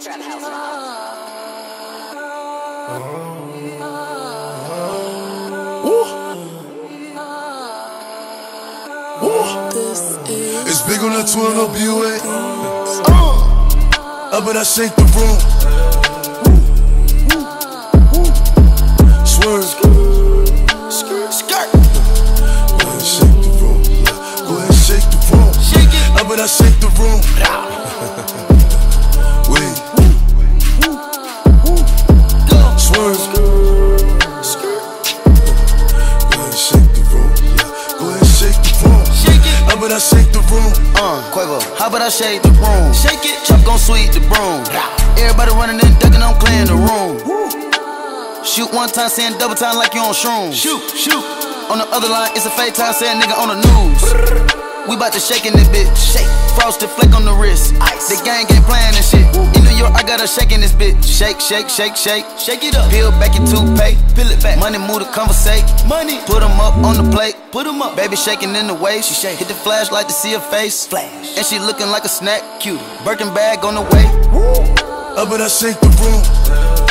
Trap house. It's big on the 12 up UA. Up and I shake the room. Swerve. Skirt. Go ahead and shake the room. Go ahead and shake the room. Up and I shake the room. Wait. Swerve. Go ahead and shake the room. Go ahead and shake the room. How about I shake the room? Quavo, how about I shake the room? Shake it, Chuck gon' sweep the broom. Everybody running and ducking, I'm clearing the room. Shoot one time, saying double time like you on shrooms. Shoot. On the other line, it's a fake time, saying nigga on the news. We bout to shake in this bitch. Shake. Frosted flake on the wrist. Ice. The gang ain't playing this shit. In New York, I got her shaking this bitch. Shake. Shake it up. Peel back your toothpaste. Peel it back. Money move to conversate. Money. Put them up on the plate. Put them up. Baby shaking in the waist. She shake. Hit the flashlight to see her face. Flash. And she looking like a snack. Cute. Birkin bag on the way. Up and I shake the room.